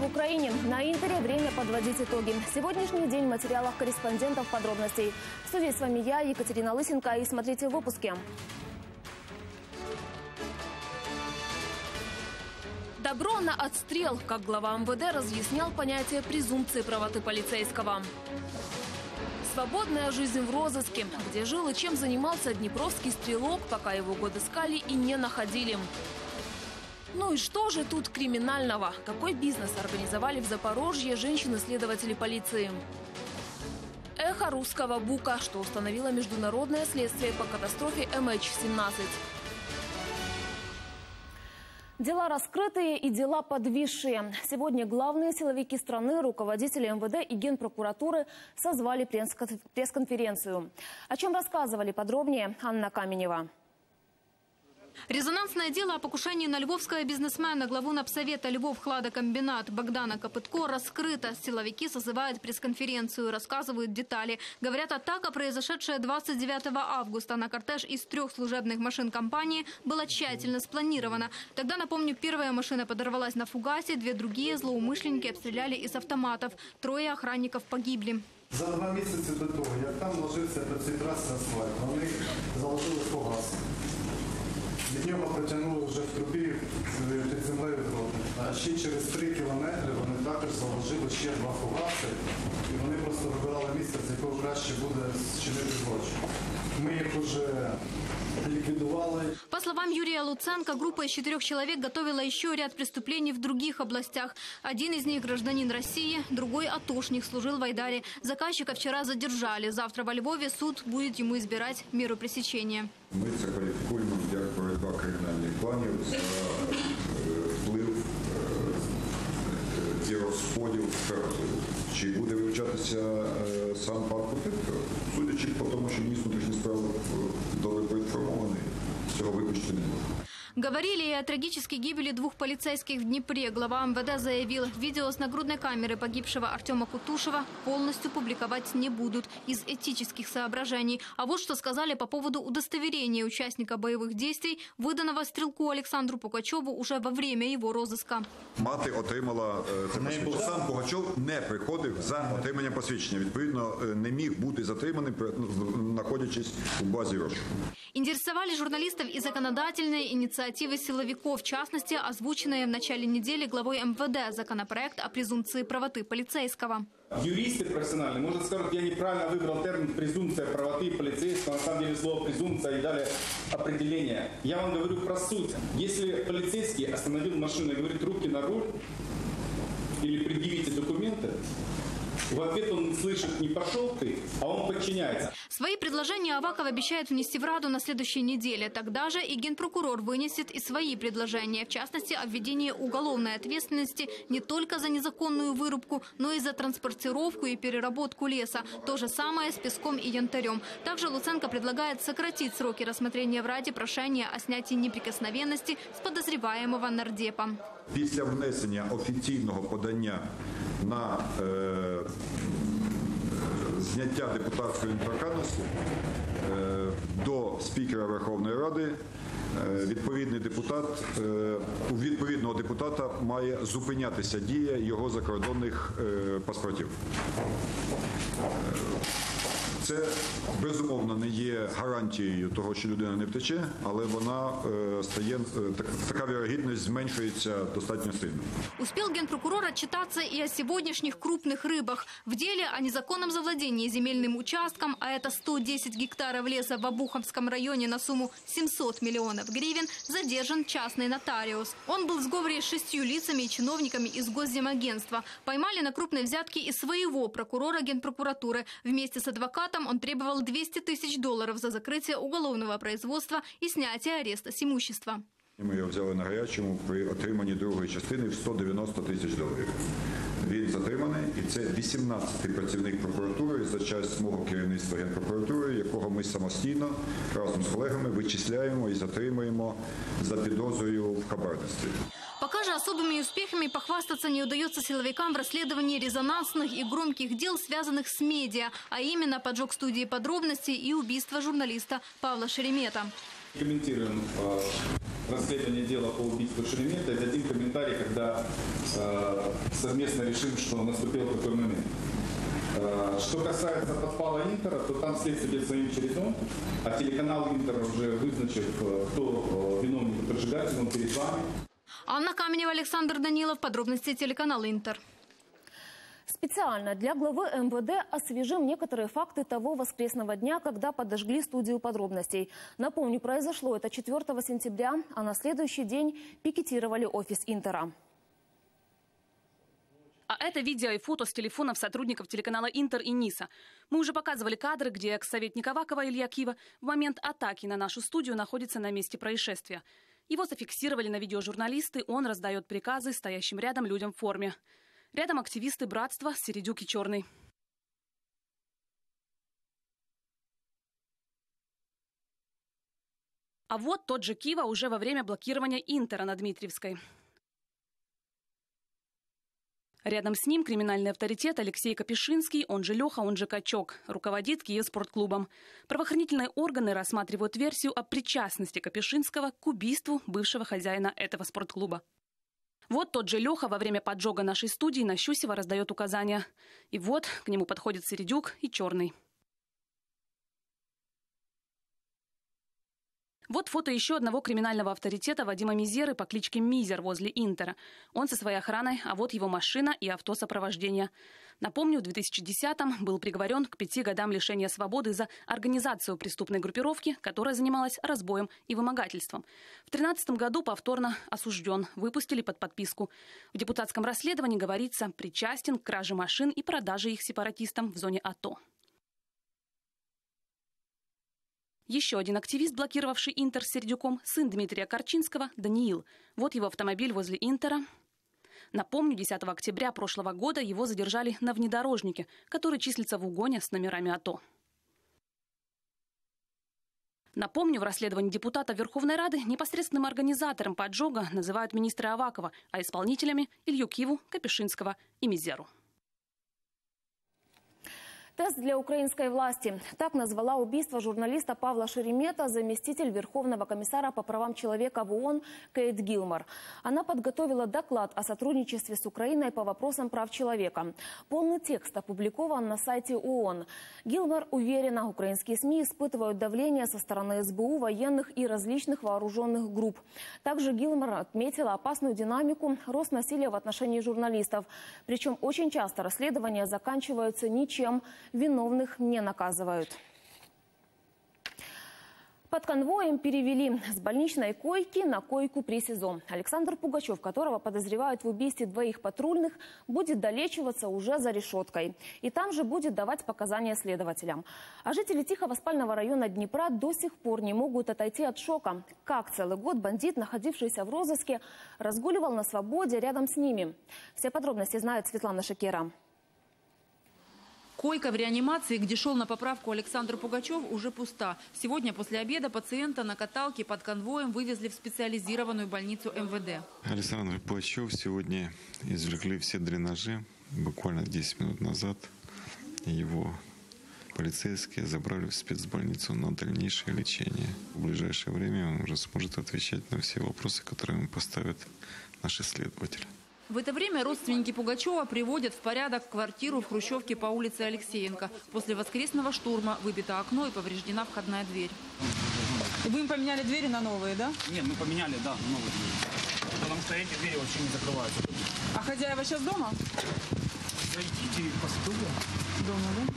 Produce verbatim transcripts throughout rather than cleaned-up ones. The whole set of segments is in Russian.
в Украине. На Интере время подводить итоги. Сегодняшний день в материалах корреспондентов подробностей. В студии с вами я, Екатерина Лысенко, и смотрите в выпуске. Добро на отстрел, как глава эм вэ дэ разъяснял понятие презумпции правоты полицейского. Свободная жизнь в розыске, где жил и чем занимался днепровский стрелок, пока его год искали и не находили. Ну и что же тут криминального? Какой бизнес организовали в Запорожье женщины-следователи полиции? Эхо русского бука, что установило международное следствие по катастрофе эм эйч семнадцать. Дела раскрытые и дела подвисшие. Сегодня главные силовики страны, руководители эм вэ дэ и Генпрокуратуры созвали пресс-конференцию. О чем рассказывали подробнее Анна Каменева. Резонансное дело о покушении на львовского бизнесмена, главу Напсовета Львов хладокомбинат Богдана Копытко раскрыто. Силовики созывают пресс-конференцию, рассказывают детали. Говорят, атака, произошедшая двадцать девятого августа на кортеж из трех служебных машин компании, была тщательно спланирована. Тогда, напомню, первая машина подорвалась на фугасе, две другие злоумышленники обстреляли из автоматов. Трое охранников погибли. За два місяці до того, як там ложився цей трасний асфальт, вони заложили фугас. Від нього протягнули вже в трубі під землею дроти. А ще через три кілометри вони також заложили ще два фугаси. І вони просто вибирали місце, з якого краще буде зчинити злочин. Ми їх вже ликвидовали. По словам Юрия Луценко, группа из четырех человек готовила еще ряд преступлений в других областях. Один из них гражданин России, другой атошник, служил в Айдаре. Заказчика вчера задержали. Завтра во Львове суд будет ему избирать меру пресечения. Ми це кваліфікуємо як боротьба кримінальних планів за вплив і розподіл втрату. Чи буде вивчатися сам пан Копитко? Судячи по тому, що міністр внутрішніх справ добре поінформований, цього виключити не можна. Говорили и о трагической гибели двух полицейских в Днепре. Глава эм вэ дэ заявил, видео с нагрудной камеры погибшего Артема Кутушева полностью публиковать не будут из этических соображений. А вот что сказали по поводу удостоверения участника боевых действий, выданного стрелку Александру Пугачеву уже во время его розыска. Мати отримала це посвідчення. Сам Пугачов не приходив за отриманням посвідчення. Відповідно, не міг бути затриманим, знаходячись у базі розшуку. Интересовали журналистов и законодательные инициативы силовиков, в частности, озвученные в начале недели главой эм вэ дэ законопроект о презумпции правоты полицейского. Юристы профессиональные, может, скажут, я неправильно выбрал термин презумпция правоты полицейского, на самом деле слово презумпция и далее определение. Я вам говорю про суть. Если полицейский остановил машину и говорит руки на руль или предъявите документы, в ответ он слышит не «пошел ты», а он подчиняется. Свои предложения Аваков обещает внести в Раду на следующей неделе. Тогда же и генпрокурор вынесет и свои предложения. В частности, о введении уголовной ответственности не только за незаконную вырубку, но и за транспортировку и переработку леса. То же самое с песком и янтарем. Также Луценко предлагает сократить сроки рассмотрения в Раде прошения о снятии неприкосновенности с подозреваемого нардепа. Після внесення офіційного подання на е, зняття депутатської недоторканності е, до спікера Верховної Ради е, відповідний депутат, е, у відповідного депутата має зупинятися дія його закордонних е, паспортів. Це, безумовно, не є гарантією того, що людина не втече, але вона е, стає, е, так, така вірогідність зменшується достатньо сильно. Успел генпрокурор отчитаться и о сегодняшних крупных рыбах. В деле о незаконном завладении земельным участком, а это сто десять гектаров леса в Обуховском районе на сумму семьсот миллионов гривен, задержан частный нотариус. Он был в сговоре с шестью лицами и чиновниками из Госземагентства. Поймали на крупной взятке и своего прокурора Генпрокуратуры. Вместе с адвокатом он требовал двести тысяч долларов за закрытие уголовного производства и снятие ареста с имущества. Ми його взяли на гарячому при отриманні другої частини в сто дев'яносто тисяч доларів. Він затриманий, і це вісімнадцятий працівник прокуратури за час мого керівництва Генпрокуратури, якого ми самостійно разом з колегами вичисляємо і затримуємо за підозрою в хабарництві. Пока же особыми успехами похвастаться не удается силовикам в расследовании резонансных и громких дел, связанных с медиа, а именно поджог студии подробностей и убийство журналиста Павла Шеремета. Комментируем э, расследование дела по убийству Шеремета и дадим комментарий, когда э, совместно решим, что наступил такой момент. Э, что касается подпала Интера, то там следствие идет своим чередом, а телеканал Интер уже вызначив, кто виновник в поджигателе, он перед вами. Анна Каменева, Александр Данилов. Подробности телеканала Интер. Специально для главы эм вэ дэ освежим некоторые факты того воскресного дня, когда подожгли студию подробностей. Напомню, произошло это четвёртого сентября, а на следующий день пикетировали офис Интера. А это видео и фото с телефонов сотрудников телеканала Интер и НИСа. Мы уже показывали кадры, где экс-советник Авакова Илья Кива в момент атаки на нашу студию находится на месте происшествия. Его зафиксировали на видео журналисты, он раздает приказы стоящим рядом людям в форме. Рядом активисты братства Середюк и Черный. А вот тот же Кива уже во время блокирования Интера на Дмитриевской. Рядом с ним криминальный авторитет Алексей Капишинский, он же Леха, он же Качок, руководит Киев-спортклубом. Правоохранительные органы рассматривают версию о причастности Капишинского к убийству бывшего хозяина этого спортклуба. Вот тот же Леха во время поджога нашей студии на Щусева раздает указания. И вот к нему подходит Середюк и Черный. Вот фото еще одного криминального авторитета Вадима Мизеры по кличке Мизер возле Интера. Он со своей охраной, а вот его машина и авто сопровождения. Напомню, в две тысячи десятом был приговорен к пяти годам лишения свободы за организацию преступной группировки, которая занималась разбоем и вымогательством. В две тысячи тринадцатом году повторно осужден, выпустили под подписку. В депутатском расследовании говорится, причастен к краже машин и продаже их сепаратистам в зоне АТО. Еще один активист, блокировавший Интер с Сердюком, сын Дмитрия Корчинского, Даниил. Вот его автомобиль возле Интера. Напомню, десятого октября прошлого года его задержали на внедорожнике, который числится в угоне с номерами АТО. Напомню, в расследовании депутата Верховной Рады непосредственным организатором поджога называют министра Авакова, а исполнителями – Илью Киву, Капишинского и Мизеру. Тест для украинской власти. Так назвала убийство журналиста Павла Шеремета заместитель Верховного комиссара по правам человека в ООН Кейт Гилмор. Она подготовила доклад о сотрудничестве с Украиной по вопросам прав человека. Полный текст опубликован на сайте ООН. Гилмор уверена, украинские СМИ испытывают давление со стороны эс бэ у, военных и различных вооруженных групп. Также Гилмор отметила опасную динамику, рост насилия в отношении журналистов. Причем очень часто расследования заканчиваются ничем. Виновных не наказывают. Под конвоем перевели с больничной койки на койку при СИЗО. Александр Пугачев, которого подозревают в убийстве двоих патрульных, будет долечиваться уже за решеткой. И там же будет давать показания следователям. А жители Тихого спального района Днепра до сих пор не могут отойти от шока. Как целый год бандит, находившийся в розыске, разгуливал на свободе рядом с ними. Все подробности знает Светлана Шакера. Койка в реанимации, где шел на поправку Александр Пугачев, уже пуста. Сегодня после обеда пациента на каталке под конвоем вывезли в специализированную больницу эм вэ дэ. Александр Пугачев сегодня извлекли все дренажи. Буквально десять минут назад его полицейские забрали в спецбольницу на дальнейшее лечение. В ближайшее время он уже сможет отвечать на все вопросы, которые ему поставят наши следователи. В это время родственники Пугачева приводят в порядок квартиру в хрущевке по улице Алексеенко. После воскресного штурма выбито окно и повреждена входная дверь. И вы им поменяли двери на новые, да? Нет, мы поменяли, да, на новые двери. Потому что эти двери вообще не закрываются. А хозяева сейчас дома? Зайдите по стулу. Дома, да?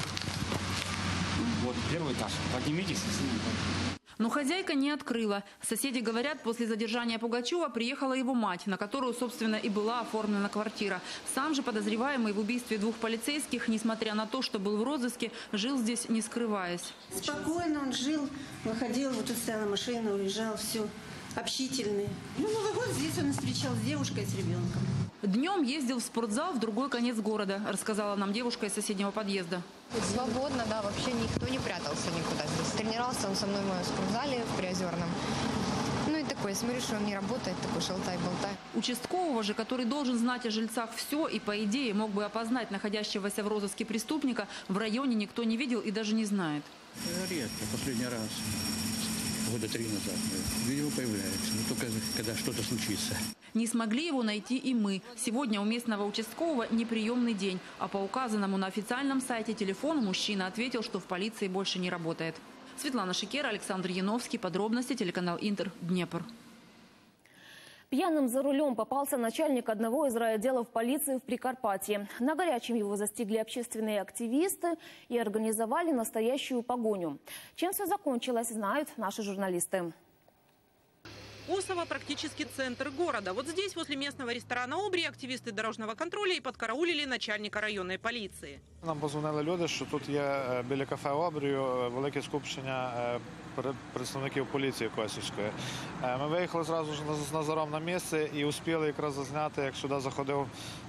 Вот, первый этаж. Поднимитесь. Но хозяйка не открыла. Соседи говорят, после задержания Пугачева приехала его мать, на которую, собственно, и была оформлена квартира. Сам же подозреваемый в убийстве двух полицейских, несмотря на то, что был в розыске, жил здесь, не скрываясь. Спокойно он жил, выходил, вот тут стояла машина, уезжал, все. Общительный. Ну, Новый год здесь он встречал с девушкой, с ребенком. Днем ездил в спортзал в другой конец города, рассказала нам девушка из соседнего подъезда. Свободно, да, вообще никто не прятался никуда здесь. Тренировался он со мной в спортзале в Приозерном. Ну и такой, смотрю, что он не работает, такой шалтай-болтай. Участкового же, который должен знать о жильцах все и, по идее, мог бы опознать находящегося в розыске преступника, в районе никто не видел и даже не знает. Редко, последний раз. года три назад. Видео появляется, но только когда что-то случится. Не смогли его найти и мы. Сегодня у местного участкового неприемный день. А по указанному на официальном сайте телефону мужчина ответил, что в полиции больше не работает. Светлана Шикера, Александр Яновский. Подробности, телеканал Интер, Днепр. Пьяным за рулем попался начальник одного из райотделов полиции в Прикарпатье. На горячем его застигли общественные активисты и организовали настоящую погоню. Чем все закончилось, знают наши журналисты. Осово – практически центр города. Вот здесь, возле местного ресторана «Обрій», активисты дорожного контроля и подкараулили начальника районной полиции. Нам позвонили люди, що тут є біля кафе «Обрію» велике скупчення представників поліції Косівської. Ми виїхали зразу ж з Назаром на місце і успіли якраз зазняти, як сюди заходив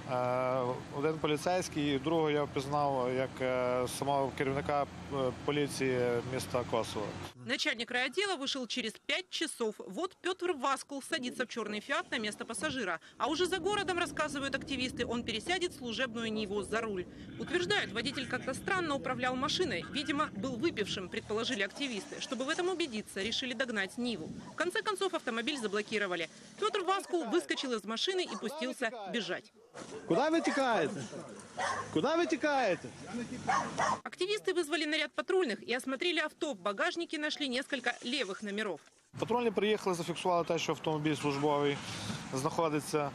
один поліцейський, і другого я впізнав як самого керівника поліції міста Косово. Начальник райотдела вышел через пять часов. Вот Петр Васкул садится в черный «Фиат» на место пассажира. А уже за городом, рассказывают активисты, он пересядет в служебную Ниву за руль. Утверждают, водитель как-то странно управлял машиной. Видимо, был выпившим, предположили активисты. Чтобы в этом убедиться, решили догнать Ниву. В конце концов автомобиль заблокировали. Петр Васкул выскочил из машины и пустился бежать. Куда вы текаете? Куда вы текаете? Активисты вызвали наряд патрульных и осмотрели авто. В багажнике нашли несколько левых номеров. Патрульні приїхали, зафіксували те, що автомобіль службовий знаходиться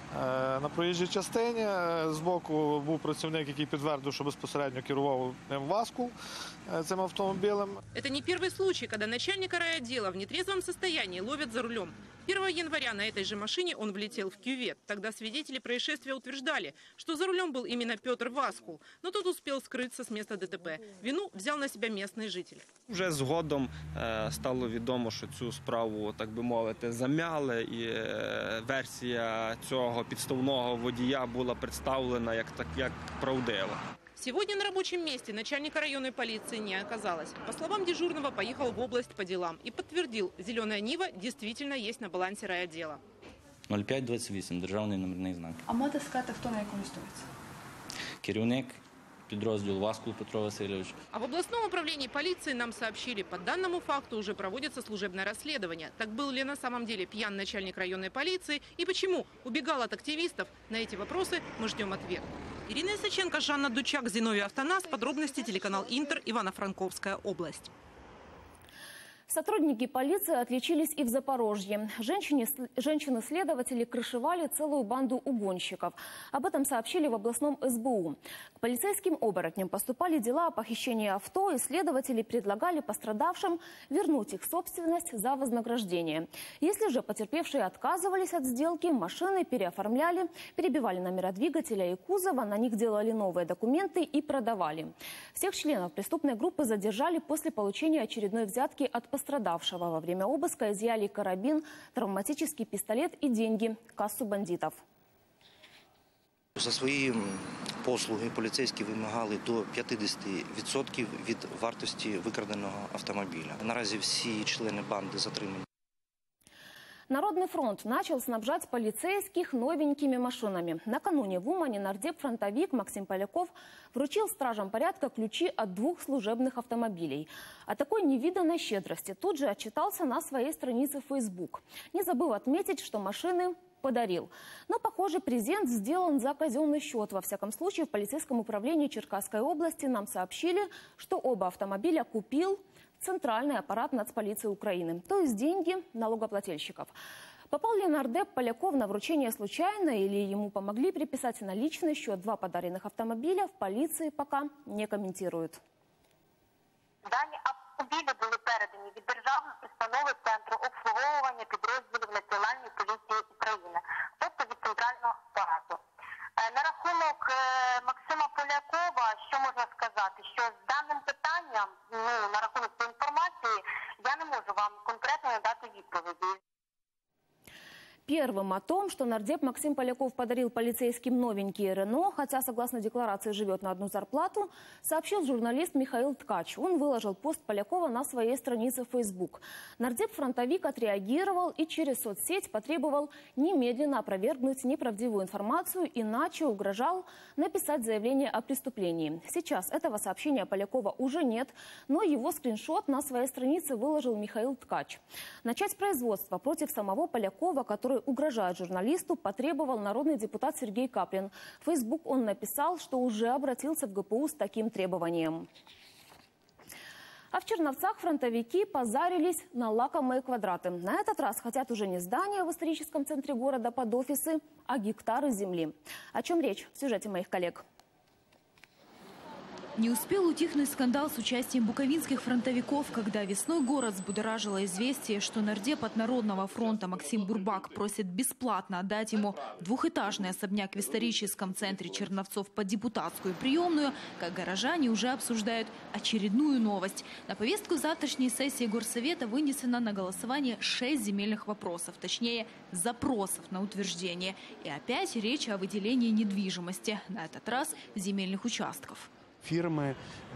на проїжджій частині. Збоку був працівник, який підтвердив, що безпосередньо керував ним Васкул цим автомобілем. Это не первый случай, когда начальника райотдела в нетрезвом состоянии ловят за рулем. первого января на этой же машине он влетел в кювет. Тогда свидетели происшествия утверждали, что за рулем был именно Петр Васкул. Но тот успел скрыться с места ДТП. Вину взял на себя местный житель. Вже згодом стало відомо, що цю справу, так би мовити, замяли. І версія цього підставного водія була представлена як, так, як правдива. Сегодня на рабочем месте начальника районной полиции не оказалось. По словам дежурного, поехал в область по делам и подтвердил, зеленая Нива действительно есть на балансе райотдела. нуль п'ять двадцять вісім, державний номерний знак. А можете сказати, хто на якому стоїться? Керівник підрозділу Васкул Петро Васильович. А в областном управлении полиции нам сообщили, по данному факту уже проводится служебное расследование. Так был ли на самом деле пьян начальник районной полиции и почему убегал от активистов? На эти вопросы мы ждем ответ. Ирина Исаченко, Жанна Дучак, Зиновий Автонас. Подробности, телеканал Интер, Ивано-Франковская область. Сотрудники полиции отличились и в Запорожье. Женщины-следователи крышевали целую банду угонщиков. Об этом сообщили в областном эс бэ у. К полицейским оборотням поступали дела о похищении авто, и следователи предлагали пострадавшим вернуть их собственность за вознаграждение. Если же потерпевшие отказывались от сделки, машины переоформляли, перебивали номера двигателя и кузова, на них делали новые документы и продавали. Всех членов преступной группы задержали после получения очередной взятки от пострадавших. Пострадавшего во время обыска изъяли карабин, травматический пистолет и деньги, кассу бандитов. За свої послуги поліцейські вимагали до п'ятдесят відсотків від вартості викраденого автомобіля. Наразі всі члени банди затримані. Народный фронт начал снабжать полицейских новенькими машинами. Накануне в Умане нардеп-фронтовик Максим Поляков вручил стражам порядка ключи от двух служебных автомобилей. О такой невиданной щедрости тут же отчитался на своей странице в Facebook. Не забыв отметить, что машины подарил. Но, похоже, презент сделан за казенный счет. Во всяком случае, в полицейском управлении Черкасской области нам сообщили, что оба автомобиля купил Центральный аппарат нацполиции Украины, то есть деньги налогоплательщиков. Попал ли нардеп Поляков на вручение случайно или ему помогли приписать на личный счет два подаренных автомобиля, в полиции пока не комментируют. Дані автомобілі були передані від Державної установи Центру обслуговування підрозділів Національної поліції України, тобто від Центрального апарату. На рахунок Максима Полякова, що можна сказати, що з даним питанням, ну, на рахунок інформації, я не можу вам конкретно надати відповіді. Первым о том, что нардеп Максим Поляков подарил полицейским новенькие «Рено», хотя, согласно декларации, живет на одну зарплату, сообщил журналист Михаил Ткач. Он выложил пост Полякова на своей странице в Facebook. Нардеп-фронтовик отреагировал и через соцсеть потребовал немедленно опровергнуть неправдивую информацию, иначе угрожал написать заявление о преступлении. Сейчас этого сообщения Полякова уже нет, но его скриншот на своей странице выложил Михаил Ткач. Начать производство против самого Полякова, который угрожает журналисту, потребовал народный депутат Сергей Каплин. В Facebook он написал, что уже обратился в гэ пэ у с таким требованием. А в Черновцах фронтовики позарились на лакомые квадраты. На этот раз хотят уже не здания в историческом центре города под офисы, а гектары земли. О чем речь в сюжете моих коллег. Не успел утихнуть скандал с участием буковинских фронтовиков, когда весной город взбудоражило известие, что нардеп от Народного фронта Максим Бурбак просит бесплатно отдать ему двухэтажный особняк в историческом центре Черновцов под депутатскую приемную, как горожане уже обсуждают очередную новость. На повестку завтрашней сессии Горсовета вынесено на голосование шесть земельных вопросов, точнее запросов на утверждение. И опять речь о выделении недвижимости, на этот раз земельных участков. Фірми,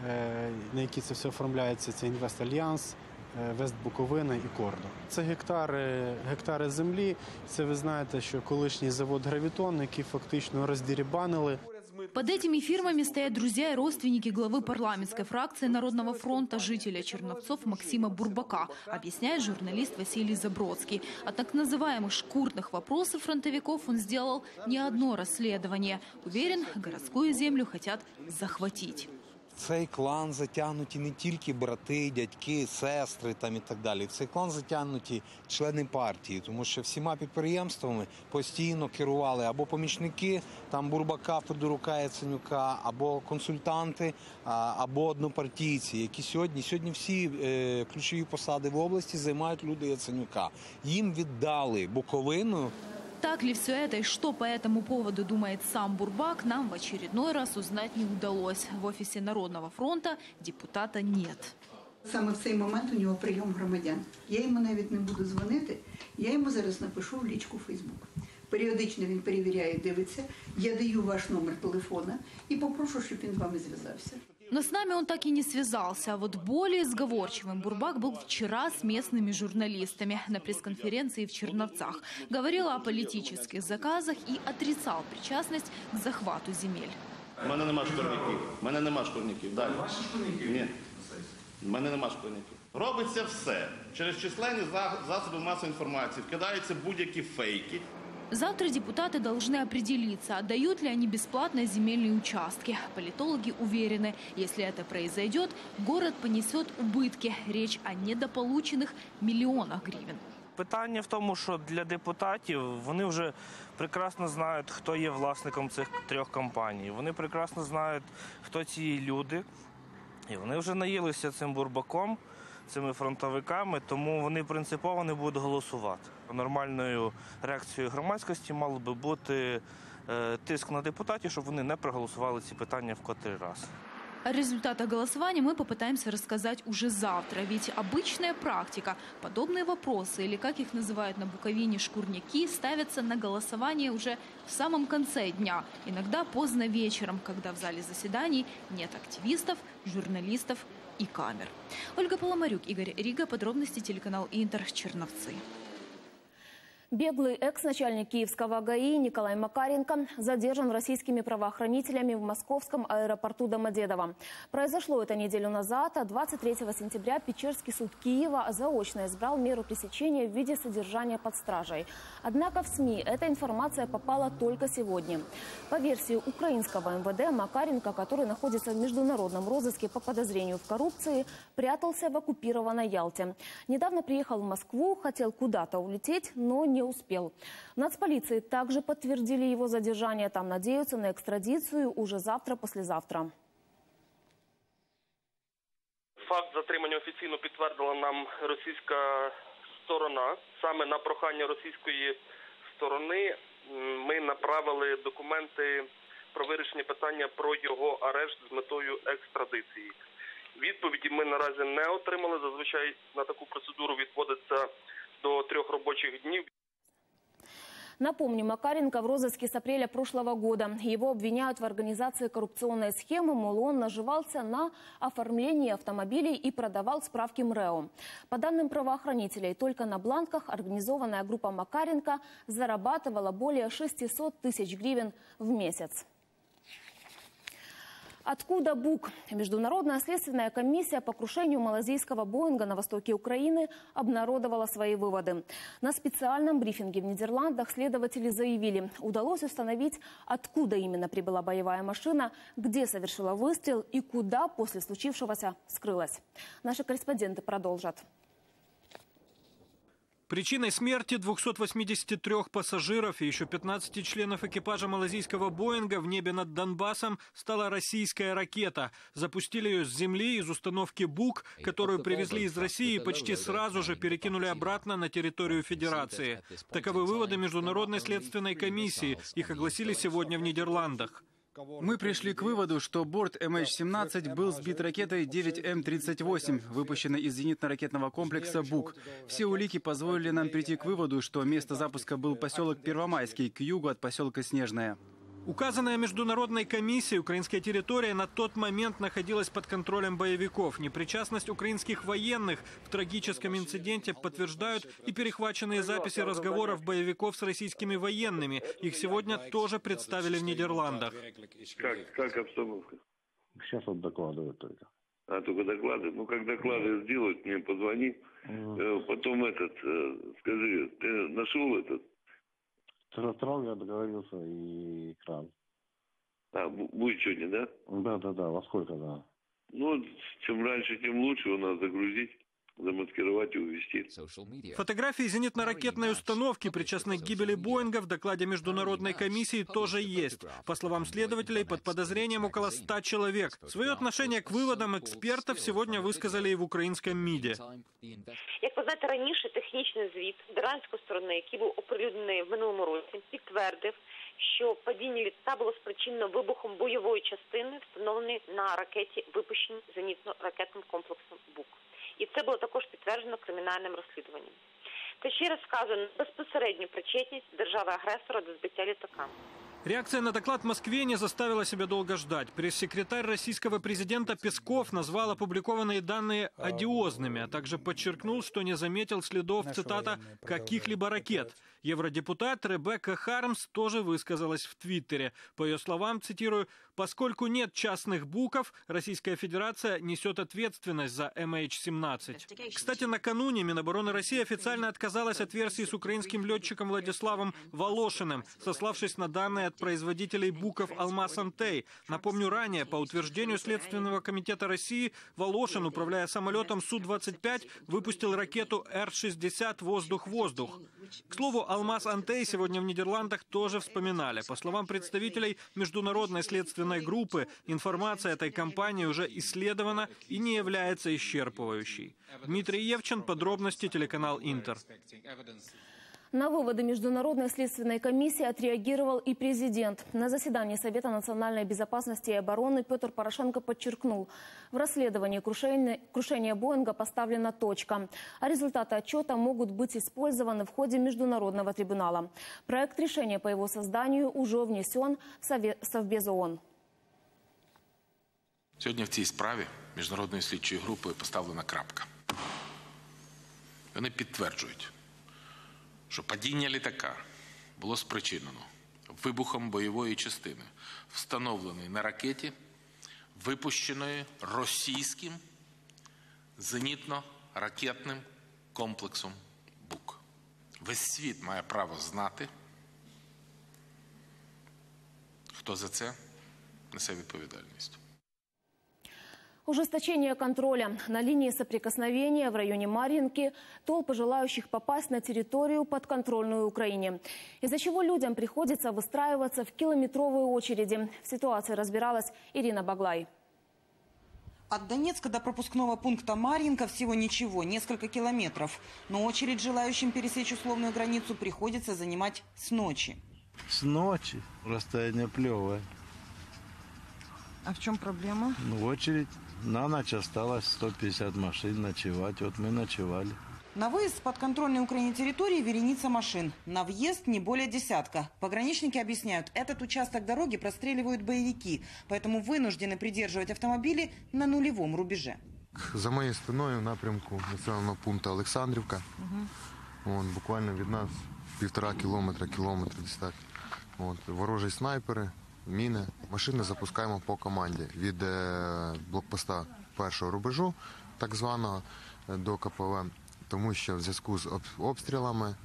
на які це все оформляється, це «Інвестальянс», «Вест Буковина» і «Кордо». Це гектари, гектари землі. Це ви знаєте, що колишній завод «Гравітон», який фактично роздерибанили. Под этими фирмами стоят друзья и родственники главы парламентской фракции Народного фронта, жителя Черновцов Максима Бурбака, объясняет журналист Василий Забродский. От так называемых шкурных вопросов фронтовиков он сделал не одно расследование. Уверен, городскую землю хотят захватить. В цей клан затягнуті не тільки брати, дядьки, сестри там і так далі. В цей клан затягнуті члени партії, тому що всіма підприємствами постійно керували або помічники там Бурбака, Федорука, Яценюка, або консультанти, або однопартійці, які сьогодні, сьогодні всі е, ключові посади в області займають люди Яценюка. Їм віддали Буковину. Так ли все это и что по этому поводу думает сам Бурбак, нам в очередной раз узнать не удалось. В офисе Народного фронта депутата нет. Саме в цей момент у нього прийом громадян. Я йому навіть не буду дзвонити, я йому зараз напишу в лічку Фейсбук. Періодично він перевіряє, дивиться, я даю ваш номер телефона і попрошу, щоб він з вами зв'язався. Но с нами он так и не связался. А вот более сговорчивым Бурбак был вчера с местными журналистами на пресс-конференции в Черновцах. Говорил о политических заказах и отрицал причастность к захвату земель. У мене нема шкурників. У мене нема шкурників. Далі. Ваші шкурників? Ні. У мене нема шкурників. Робиться все. Через численні засоби масової інформації вкидаються будь-які фейки. Завтра депутаты должны определиться, отдают ли они бесплатно земельные участки. Политологи уверены, если это произойдет, город понесет убытки. Речь о недополученных миллионах гривен. Питання в тому, що для депутатів вони вже прекрасно знають, хто є власником цих трьох компаній. Вони прекрасно знають, хто ці люди. І вони вже наїлися цим Бурбаком, цими фронтовиками, тому вони принципово не будуть голосувати. Нормальною реакцією громадськості мало би бути е, тиск на депутатів, щоб вони не проголосували ці питання в котрий раз. О результатах голосования мы попытаемся рассказать уже завтра. Ведь обычная практика. Подобные вопросы, или как их называют на Буковине шкурняки, ставятся на голосование уже в самом конце дня. Иногда поздно вечером, когда в зале заседаний нет активистов, журналистов и камер. Ольга Поломарюк, Игорь Рига. Подробности телеканал Интер, Черновцы. Беглый экс-начальник киевского ГАИ Николай Макаренко задержан российскими правоохранителями в московском аэропорту Домодедово. Произошло это неделю назад, а двадцать третьего сентября Печерский суд Киева заочно избрал меру пресечения в виде содержания под стражей. Однако в СМИ эта информация попала только сегодня. По версии украинского эм вэ дэ, Макаренко, который находится в международном розыске по подозрению в коррупции, прятался в оккупированной Ялте. Недавно приехал в Москву, хотел куда-то улететь, но не успел. В нацполиции также подтвердили его задержание. Там надеются на экстрадицию уже завтра-послезавтра. Факт затримання офіційно підтвердила нам російська сторона. Саме на прохання російської сторони ми направили документи про вирішення питання про його арешт з метою екстрадиції. Відповіді ми наразі не отримали. Зазвичай на таку процедуру відводиться до трьох робочих днів. Напомню, Макаренко в розыске с апреля прошлого года. Его обвиняют в организации коррупционной схемы, мол, он наживался на оформлении автомобилей и продавал справки МРЭО. По данным правоохранителей, только на бланках организованная группа Макаренко зарабатывала более шестисот тысяч гривен в месяц. Откуда БУК? Международная следственная комиссия по крушению малазийского Боинга на востоке Украины обнародовала свои выводы. На специальном брифинге в Нидерландах следователи заявили, удалось установить, откуда именно прибыла боевая машина, где совершила выстрел и куда после случившегося скрылась. Наши корреспонденты продолжат. Причиной смерти двухсот восьмидесяти трёх пассажиров и еще пятнадцати членов экипажа малазийского Боинга в небе над Донбассом стала российская ракета. Запустили ее с земли из установки БУК, которую привезли из России и почти сразу же перекинули обратно на территорию Федерации. Таковы выводы Международной следственной комиссии. Их огласили сегодня в Нидерландах. Мы пришли к выводу, что борт эм эйч семнадцать был сбит ракетой девять эм тридцать восемь, выпущенной из зенитно-ракетного комплекса БУК. Все улики позволили нам прийти к выводу, что место запуска был поселок Первомайский, к югу от поселка Снежная. Указанная международной комиссией украинская территория на тот момент находилась под контролем боевиков. Непричастность украинских военных в трагическом инциденте подтверждают и перехваченные записи разговоров боевиков с российскими военными. Их сегодня тоже представили в Нидерландах. Как, как обстановка? Сейчас вот докладывают только. А, только доклады? Ну, как доклады сделают, мне позвони. Mm. Потом этот, скажи, ты нашел этот? Троттрол я договорился и кран. А, будет сегодня, да? Да, да, да. Во сколько, да? Ну, чем раньше, тем лучше. У нас загрузить, замаскировать и увезти. Фотографии зенитно-ракетной установки, причастной к гибели Боинга, в докладе Международной комиссии тоже есть. По словам следователей, под подозрением около ста человек. Свое отношение к выводам экспертов сегодня висказали і в українському МІДі. Як ви знаєте, раніше технічний звіт іранської сторони, який був оприлюднений в минулому році, підтвердив, що падіння літака було спричинено вибухом бойової частини, встановленої на ракеті, випущеній зенітно-ракетним комплексом БУК. І це було також підтверджено кримінальним розслідуванням. Та ще раз вказано на безпосередню причетність держави-агресора до збиття літака. Реакция на доклад в Москве не заставила себя долго ждать. Пресс-секретарь российского президента Песков назвал опубликованные данные одиозными, а также подчеркнул, что не заметил следов, цитата, «каких-либо ракет». Евродепутат Ребекка Хармс тоже высказалась в Твиттере. По ее словам, цитирую, «поскольку нет частных БУКов, Российская Федерация несет ответственность за эм эйч семнадцать». Кстати, накануне Минобороны России официально отказалась от версии с украинским летчиком Владиславом Волошиным, сославшись на данные от производителей БУКов «Алмаз-Антей». Напомню, ранее, по утверждению Следственного комитета России, Волошин, управляя самолетом Су двадцать пять, выпустил ракету Р шестьдесят «Воздух-воздух». К слову, «Алмаз-Антей» сегодня в Нидерландах тоже вспоминали. По словам представителей международной следственной группы, информация этой компании уже исследована и не является исчерпывающей. Дмитрий Евчин, подробности, телеканал «Интер». На выводы Международной следственной комиссии отреагировал и президент. На заседании Совета национальной безопасности и обороны Петр Порошенко подчеркнул, в расследовании крушения, крушения Боинга поставлена точка, а результаты отчета могут быть использованы в ходе Международного трибунала. Проект решения по его созданию уже внесен в Совбез ООН. Сьогодні в цій справі Міжнародної слідчої групи поставлена крапка. Вони підтверджують, що падіння літака було спричинено вибухом бойової частини, встановленої на ракеті, випущеної російським зенітно-ракетним комплексом БУК. Весь світ має право знати, хто за це несе відповідальність. Ужесточение контроля. На линии соприкосновения в районе Марьинки толпы желающих попасть на территорию, подконтрольную Украине. Из-за чего людям приходится выстраиваться в километровые очереди. В ситуации разбиралась Ирина Баглай. От Донецка до пропускного пункта Марьинка всего ничего, несколько километров. Но очередь желающим пересечь условную границу приходится занимать с ночи. С ночи? Расстояние плевое. А в чем проблема? Ну, очередь. На ночь осталось сто пятьдесят машин ночевать. Вот мы ночевали. На выезд с подконтрольной Украине территории вереница машин. На въезд не более десятка. Пограничники объясняют, этот участок дороги простреливают боевики, поэтому вынуждены придерживать автомобили на нулевом рубеже. За моєю спиною в напрямку населеного пункту Олександрівка. Угу. Вон, буквально від нас півтора кілометра, кілометр десь так. От, ворожі снайпери, міни. Машини запускаємо по команді від е, блокпоста першого рубежу, так званого, до ка пе ве. Тому що в зв'язку з обстрілами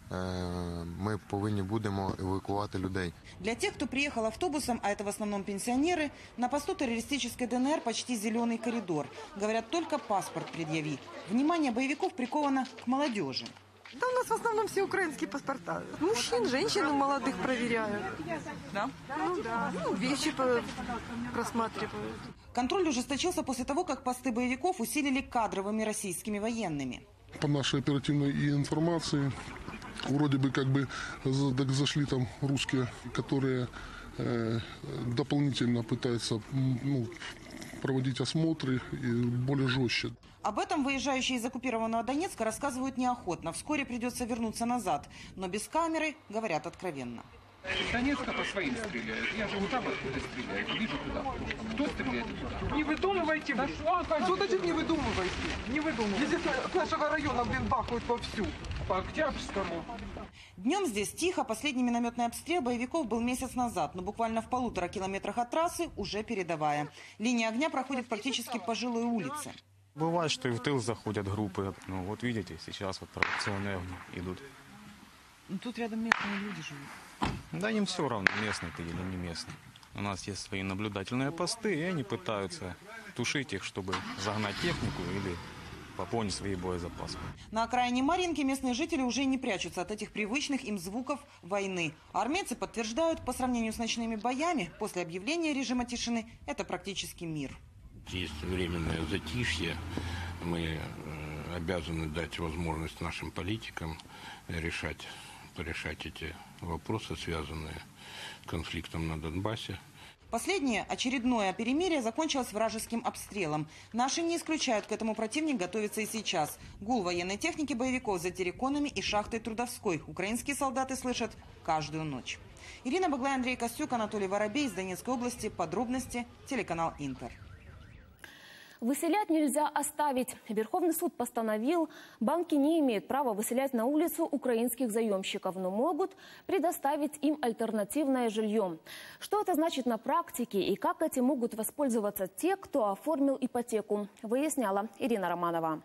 мы повинні будемо эвакуировать людей. Для тех, кто приехал автобусом, а это в основном пенсионеры, на посту террористической дэ эн эр почти зеленый коридор. Говорят, только паспорт предъяви. Внимание боевиков приковано к молодежи. Да у нас в основном все украинские паспорта. Мужчин, женщин молодых проверяют. Да? Ну да. Ну, вещи просматривают. Контроль ужесточился после того, как посты боевиков усилили кадровыми российскими военными. По нашей оперативной информации, вроде бы как бы зашли там русские, которые э, дополнительно пытаются ну, проводить осмотры и более жестче. Об этом выезжающие из оккупированного Донецка рассказывают неохотно. Вскоре придется вернуться назад. Но без камеры говорят откровенно. Из Донецка по своим стреляют. Я живу там, откуда стреляют. Вижу туда. Кто стреляет туда? Не выдумывайте. Да что, что значит не выдумывайте? Не выдумывайте. Здесь с нашего района, блин, бахают вовсю. По Октябрьскому. Днем здесь тихо. Последний минометный обстрел боевиков был месяц назад. Но буквально в полутора километрах от трассы уже передовая. Линия огня проходит практически по жилой улице. Бывает, что и в тыл заходят группы. Ну вот видите, сейчас вот провокационные огни идут. Ну тут рядом местные люди живут. Да им все равно, местные ты или не местные. У нас есть свои наблюдательные посты, и они пытаются тушить их, чтобы загнать технику или пополнить свои боезапасы. На окраине Марьинки местные жители уже не прячутся от этих привычных им звуков войны. Армейцы подтверждают, по сравнению с ночными боями, после объявления режима тишины, это практически мир. Есть временное затишье. Мы обязаны дать возможность нашим политикам решать, решать эти вопросы, связанные с конфликтом на Донбассе. Последнее, очередное перемирие, закончилось вражеским обстрелом. Наши не исключают, к этому противник готовится и сейчас. Гул военной техники боевиков за терриконами и шахтой Трудовской украинские солдаты слышат каждую ночь. Ирина Баглай, Андрей Костюк, Анатолий Воробей из Донецкой области. Подробности телеканал Интер. Выселять нельзя оставить. Верховный суд постановил, банки не имеют права выселять на улицу украинских заемщиков, но могут предоставить им альтернативное жилье. Что это значит на практике и как этим могут воспользоваться те, кто оформил ипотеку, выясняла Ирина Романова.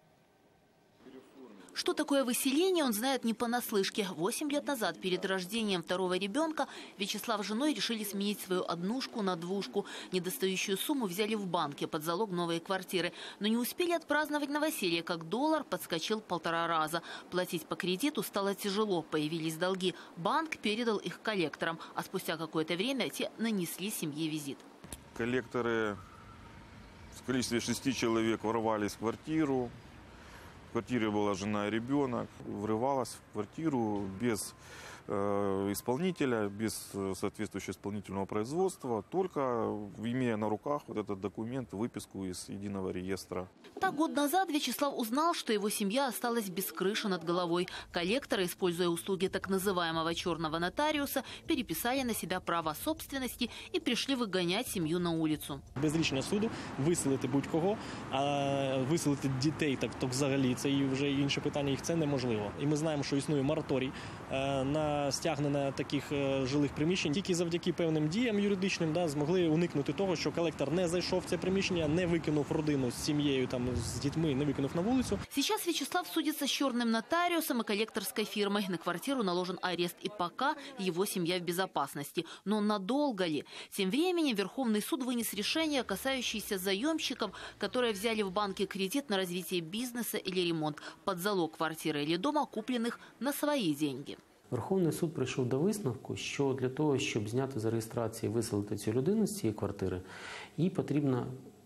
Что такое выселение, он знает не понаслышке. Восемь лет назад, перед рождением второго ребенка, Вячеслав с женой решили сменить свою однушку на двушку. Недостающую сумму взяли в банке под залог новой квартиры. Но не успели отпраздновать новоселье, как доллар подскочил полтора раза. Платить по кредиту стало тяжело, появились долги. Банк передал их коллекторам, а спустя какое-то время те нанесли семье визит. Коллекторы в количестве шести человек ворвались в квартиру. В квартире была жена и ребенок, врывалась в квартиру без э, исполнителя, без соответствующего исполнительного производства, только имея на руках вот этот документ, выписку из единого реестра. Так год назад Вячеслав узнал, что его семья осталась без крыши над головой. Коллекторы, используя услуги так называемого черного нотариуса, переписали на себя право собственности и пришли выгонять семью на улицу. Без рішення суду виселити будь-кого, а виселити дітей, так то взагалі це і вже інше питання, їх це неможливо. І ми знаємо, що існує мораторій на стягнення таких жилих приміщень. Тільки завдяки певним діям юридичним да, змогли уникнути того, що колектор не зайшов в це приміщення, не викинув родину з сім'єю, там, с детьми, не выкинув на улицу. Сейчас Вячеслав судится с черным нотариусом и коллекторской фирмой. На квартиру наложен арест, и пока его семья в безопасности. Но надолго ли? Тем временем Верховный суд вынес решение, касающееся заемщиков, которые взяли в банке кредит на развитие бизнеса или ремонт под залог квартиры или дома, купленных на свои деньги. Верховний суд прийшов до висновку, що для того, щоб зняти з реєстрації і виселити цю людину з цієї квартири, їй потрібно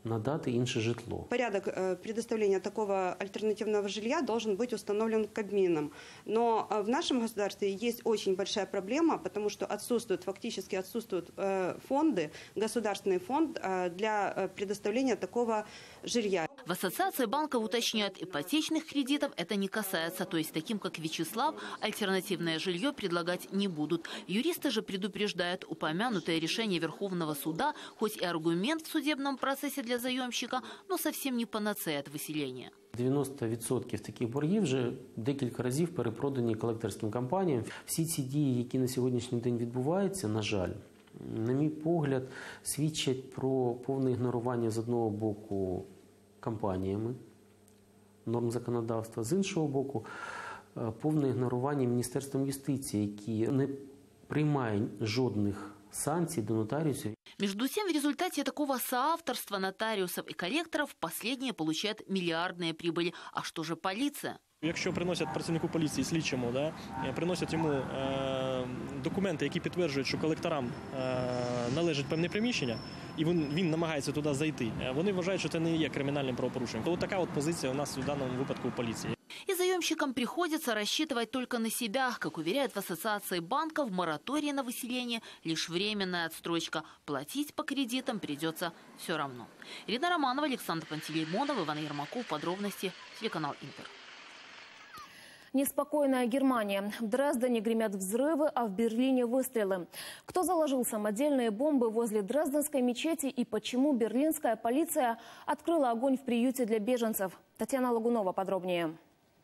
надати інше житло. Порядок предоставления такого альтернативного жилья должен быть установлен Кабмином. Но в нашем государстве есть очень большая проблема, потому что отсутствуют, фактически отсутствуют фонды, государственный фонд для предоставления такого жилья. В ассоциации банков уточняют, ипотечных кредитов это не касается. То есть таким, как Вячеслав, альтернативное жилье предлагать не будут. Юристы же предупреждают, упомянутое решение Верховного суда, хоть и аргумент в судебном процессе для заемщика, но совсем не панацея от виселення. дев'яносто відсотків таких боргів вже декілька разів перепродані колекторським компаніям. Всі ці дії, які на сьогоднішній день відбуваються, на жаль, на мій погляд, свідчать про повне ігнорування з одного боку компаніями норм законодавства, з іншого боку, повне ігнорування Міністерством юстиції, які не приймає жодних санкций до нотариусов. Между тем, в результате такого соавторства нотариусов и коллекторов последние получают миллиардные прибыли. А что же полиция? Якщо приносять працівнику поліції, слідчому, да, приносять йому е, документи, які підтверджують, що колекторам е, належить певне приміщення, і він, він намагається туди зайти, вони вважають, що це не є кримінальним правопорушенням. То така от позиція у нас в даному випадку у поліції. И заемщикам приходится рассчитывать только на себя. Как уверяют в ассоциации банков, мораторий на выселение – лишь временная отстрочка. Платить по кредитам придется все равно. Ирина Романова, Александр Пантелеймонов, Иван Ермаков. Подробности. Телеканал Интер. Неспокойная Германия. В Дрездене гремят взрывы, а в Берлине выстрелы. Кто заложил самодельные бомбы возле Дрезденской мечети и почему берлинская полиция открыла огонь в приюте для беженцев? Татьяна Лагунова подробнее.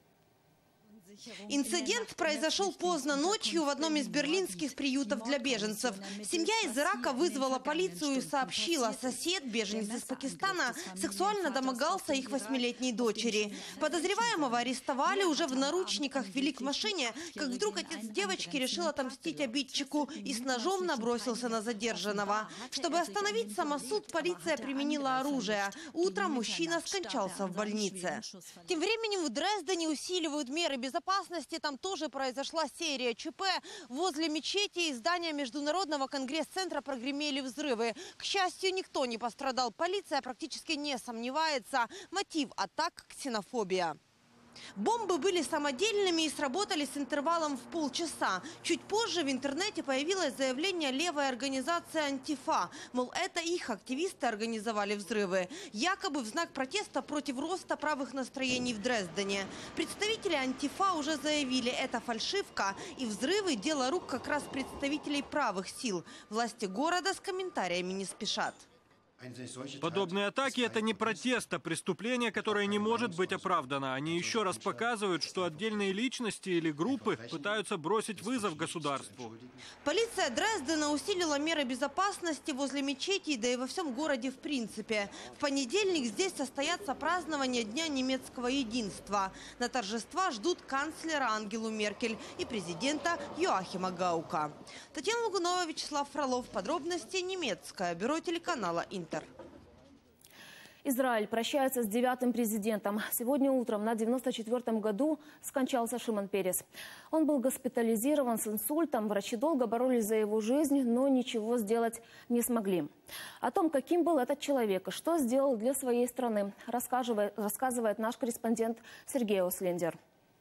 Инцидент произошел поздно ночью в одном из берлинских приютов для беженцев. Семья из Ирака вызвала полицию и сообщила, сосед, беженец из Пакистана, сексуально домогался их восьмилетней дочери. Подозреваемого арестовали, уже в наручниках вели к машине, как вдруг отец девочки решил отомстить обидчику и с ножом набросился на задержанного. Чтобы остановить самосуд, полиция применила оружие. Утром мужчина скончался в больнице. Тем временем в Дрездене усиливают меры безопасности. Там тоже произошла серия ЧП. Возле мечети и здания Международного конгресс-центра прогремели взрывы. К счастью, никто не пострадал. Полиция практически не сомневается. Мотив атак – ксенофобия. Бомбы были самодельными и сработали с интервалом в полчаса. Чуть позже в интернете появилось заявление левой организации «Антифа». Мол, это их активисты организовали взрывы. Якобы в знак протеста против роста правых настроений в Дрездене. Представители «Антифа» уже заявили, это фальшивка. И взрывы – дело рук как раз представителей правых сил. Власти города с комментариями не спешат. Подобные атаки – это не протест, а преступление, которое не может быть оправдано. Они еще раз показывают, что отдельные личности или группы пытаются бросить вызов государству. Полиция Дрездена усилила меры безопасности возле мечети, да и во всем городе в принципе. В понедельник здесь состоятся празднования Дня немецкого единства. На торжества ждут канцлера Ангелу Меркель и президента Йоахима Гаука. Татьяна Лагунова, Вячеслав Фролов. Подробности. Немецкое бюро телеканала Интер. Израиль прощается с девятым президентом. Сегодня утром на девяносто четвёртом году скончался Шимон Перес. Он был госпитализирован с инсультом. Врачи долго боролись за его жизнь, но ничего сделать не смогли. О том, каким был этот человек и что сделал для своей страны, рассказывает, рассказывает наш корреспондент Сергей Ослендер.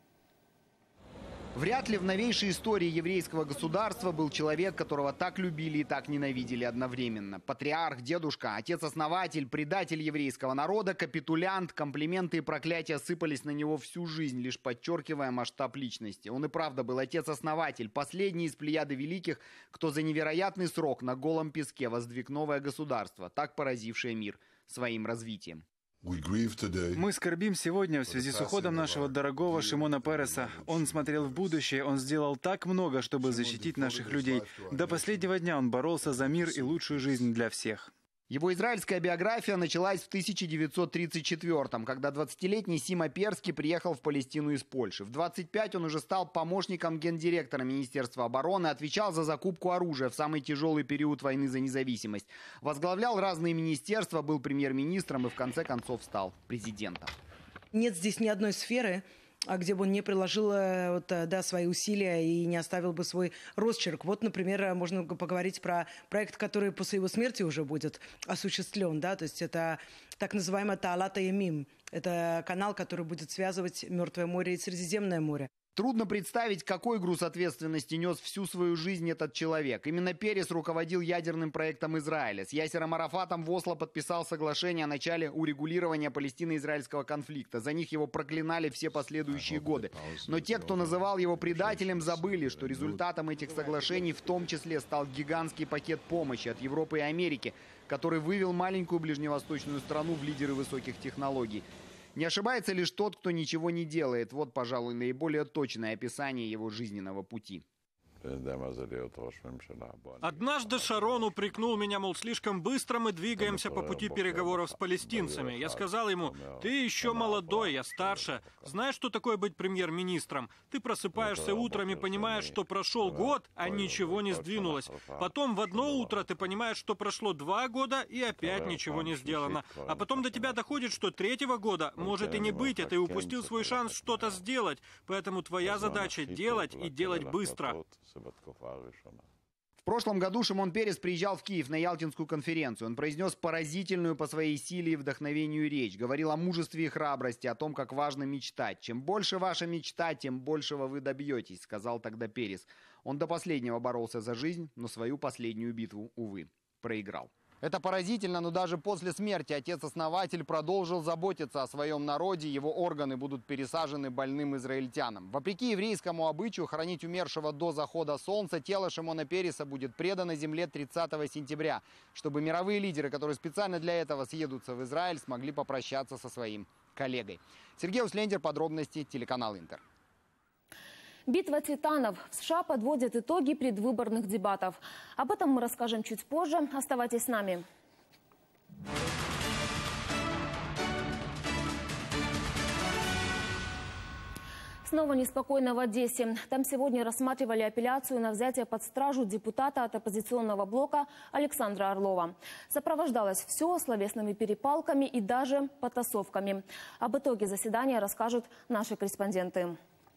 Вряд ли в новейшей истории еврейского государства был человек, которого так любили и так ненавидели одновременно. Патриарх, дедушка, отец-основатель, предатель еврейского народа, капитулянт. Комплименты и проклятия сыпались на него всю жизнь, лишь подчеркивая масштаб личности. Он и правда был отец-основатель, последний из плеяды великих, кто за невероятный срок на голом песке воздвиг новое государство, так поразившее мир своим развитием. Мы скорбим сегодня в связи с уходом нашего дорогого Шимона Переса. Он смотрел в будущее, он сделал так много, чтобы защитить наших людей. До последнего дня он боролся за мир и лучшую жизнь для всех. Его израильская биография началась в тысяча девятьсот тридцать четвёртом, когда двадцатилетний Сима Перский приехал в Палестину из Польши. В двадцать пять он уже стал помощником гендиректора Министерства обороны, отвечал за закупку оружия в самый тяжелый период войны за независимость. Возглавлял разные министерства, был премьер-министром и в конце концов стал президентом. Нет здесь ни одной сферы, где бы он не приложил вот, да, свои усилия и не оставил бы свой росчерк. Вот, например, можно поговорить про проект, который после его смерти уже будет осуществлен. Да? То есть это так называемый Таалат Ямим. Это канал, который будет связывать Мертвое море и Средиземное море. Трудно представить, какой груз ответственности нес всю свою жизнь этот человек. Именно Перес руководил ядерным проектом Израиля. С Ясером Арафатом в Осло подписал соглашение о начале урегулирования палестино-израильского конфликта. За них его проклинали все последующие годы. Но те, кто называл его предателем, забыли, что результатом этих соглашений в том числе стал гигантский пакет помощи от Европы и Америки, который вывел маленькую ближневосточную страну в лидеры высоких технологий. Не ошибается лишь тот, кто ничего не делает. Вот, пожалуй, наиболее точное описание его жизненного пути. Однажды Шарон упрекнул меня, мол, слишком быстро мы двигаемся по пути переговоров с палестинцами. Я сказал ему: ты еще молодой, я старше. Знаешь, что такое быть премьер-министром? Ты просыпаешься утром и понимаешь, что прошел год, а ничего не сдвинулось. Потом в одно утро ты понимаешь, что прошло два года и опять ничего не сделано. А потом до тебя доходит, что третьего года может и не быть, а ты упустил свой шанс что-то сделать. Поэтому твоя задача — делать и делать быстро. В прошлом году Шимон Перес приезжал в Киев на Ялтинскую конференцию. Он произнес поразительную по своей силе и вдохновению речь. Говорил о мужестве и храбрости, о том, как важно мечтать. Чем больше ваша мечта, тем большего вы добьетесь, сказал тогда Перес. Он до последнего боролся за жизнь, но свою последнюю битву, увы, проиграл. Это поразительно, но даже после смерти отец-основатель продолжил заботиться о своем народе, его органы будут пересажены больным израильтянам. Вопреки еврейскому обычаю хоронить умершего до захода солнца, тело Шимона Переса будет предано земле тридцатого сентября, чтобы мировые лидеры, которые специально для этого съедутся в Израиль, смогли попрощаться со своим коллегой. Сергей Услендер, подробности, телеканал Интер. Битва титанов. В США подводят итоги предвыборных дебатов. Об этом мы расскажем чуть позже. Оставайтесь с нами. Снова неспокойно в Одессе. Там сегодня рассматривали апелляцию на взятие под стражу депутата от оппозиционного блока Александра Орлова. Сопровождалось все словесными перепалками и даже потасовками. Об итоге заседания расскажут наши корреспонденты.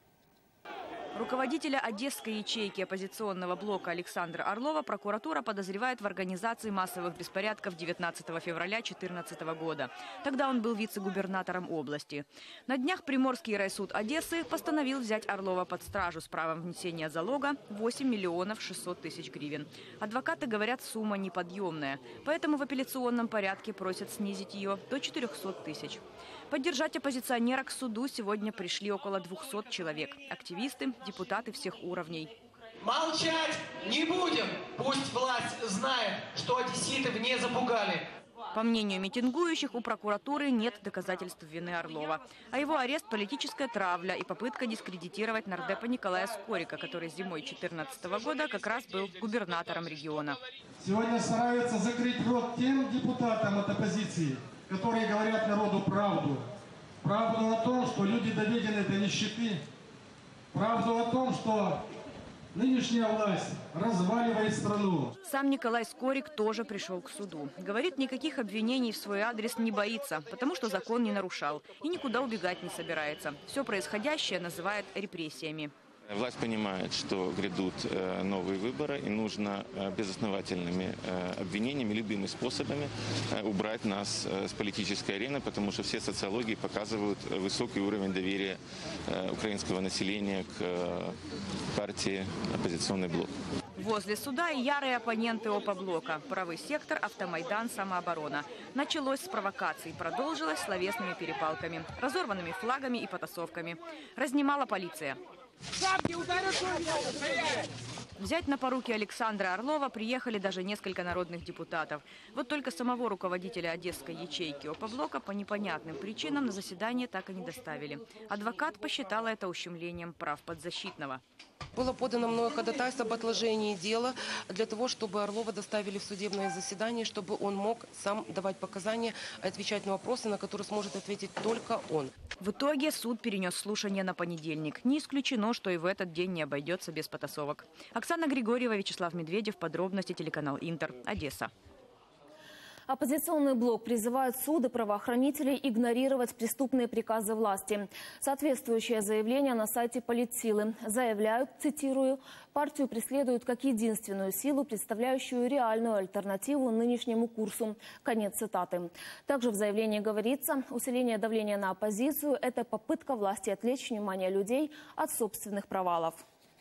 Руководителя одесской ячейки оппозиционного блока Александра Орлова прокуратура подозревает в организации массовых беспорядков девятнадцатого февраля две тысячи четырнадцатого года. Тогда он был вице-губернатором области. На днях Приморский райсуд Одессы постановил взять Орлова под стражу с правом внесения залога восемь миллионов шестьсот тысяч гривен. Адвокаты говорят, сумма неподъемная. Поэтому в апелляционном порядке просят снизить ее до четырехсот тысяч. Поддержать оппозиционера к суду сегодня пришли около двухсот человек. Активисты, депутаты всех уровней. Молчать не будем. Пусть власть знает, что одесситов не запугали. По мнению митингующих, у прокуратуры нет доказательств вины Орлова. А его арест – политическая травля и попытка дискредитировать нардепа Николая Скорика, который зимой две тысячи четырнадцатого года как раз был губернатором региона. Сегодня стараются закрыть рот тем депутатам от оппозиции, которые говорят народу правду. Правду о том, что люди доведены до нищеты. Правду о том, что нынешняя власть разваливает страну. Сам Николай Скорик тоже пришел к суду. Говорит, никаких обвинений в свой адрес не боится, потому что закон не нарушал и никуда убегать не собирается. Все происходящее называет репрессиями. Власть понимает, что грядут новые выборы, и нужно безосновательными обвинениями, любыми способами убрать нас с политической арены, потому что все социологии показывают высокий уровень доверия украинского населения к партии «Оппозиционный блок». Возле суда и ярые оппоненты оппоблока. Правый сектор, Автомайдан, Самооборона. Началось с провокаций, продолжилось словесными перепалками, разорванными флагами и потасовками. Разнимала полиция. Взять на поруки Александра Орлова приехали даже несколько народных депутатов. Вот только самого руководителя одесской ячейки оппоблока по непонятным причинам на заседание так и не доставили. Адвокат посчитала это ущемлением прав подзащитного. Было подано мною ходатайство об отложении дела для того, чтобы Орлова доставили в судебное заседание, чтобы он мог сам давать показания, отвечать на вопросы, на которые сможет ответить только он. В итоге суд перенес слушание на понедельник. Не исключено, что и в этот день не обойдется без потасовок. Оксана Григорьева, Вячеслав Медведев. Подробности, телеканал Интер. Одесса. Оппозиционный блок призывает суды правоохранителей игнорировать преступные приказы власти. Соответствующее заявление на сайте Политсилы. Заявляют, цитирую, партию преследуют как единственную силу, представляющую реальную альтернативу нынешнему курсу. Конец цитаты. Также в заявлении говорится, усиление давления на оппозицию – это попытка власти отвлечь внимание людей от собственных провалов.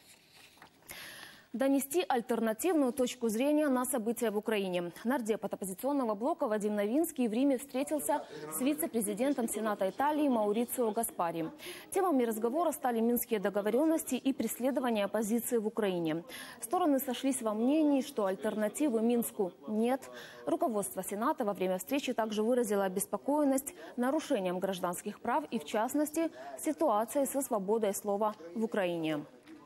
Донести альтернативную точку зрения на события в Украине. Нардеп от оппозиционного блока Вадим Новинский в Риме встретился с вице-президентом Сената Италии Маурицио Гаспари. Темами разговора стали минские договоренности и преследование оппозиции в Украине. Стороны сошлись во мнении, что альтернативы Минску нет. Руководство Сената во время встречи также выразило обеспокоенность нарушением гражданских прав и, в частности, ситуацией со свободой слова в Украине.